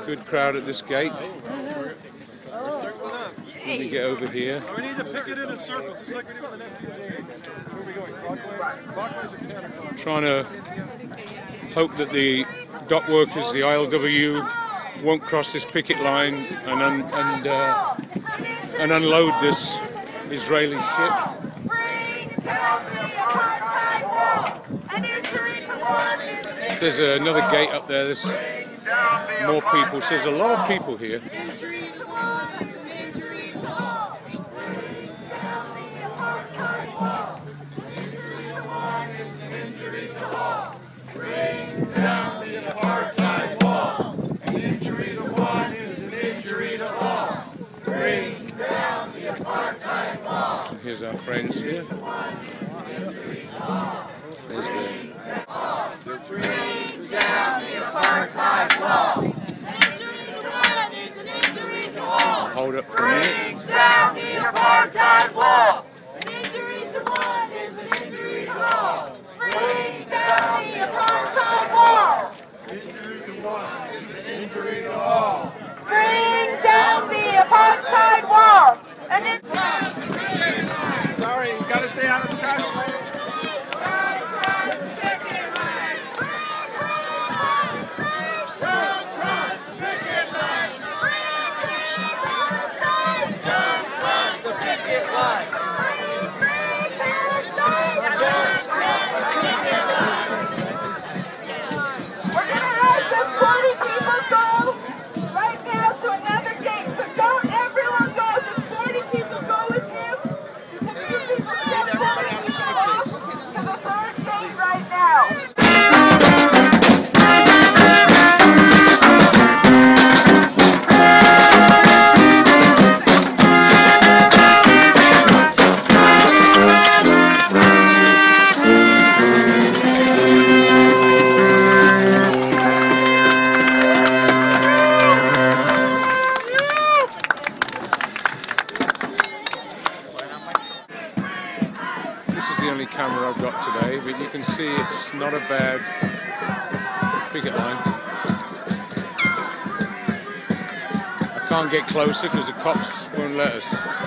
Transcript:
Good crowd at this gate. Let me get over here. We need to picket in a circle, just like we do on the FTA. Where are we going? Clockwise or counterclockwise? Trying to hope that the dock workers, the ILW, won't cross this picket line and unload this Israeli ship. There's another gate up there. There's more people. So there's a lot of people here. Here's our friends here. There's the bring down the apartheid wall. Hold up for a minute. Bring down the apartheid wall. An injury to one is an injury to all. Bring down the apartheid wall. Injury to one is an injury to all. Bring down the apartheid wall. Sorry, you gotta stay out of the traffic lane. This is the only camera I've got today, but you can see it's not a bad picket line. I can't get closer because the cops won't let us.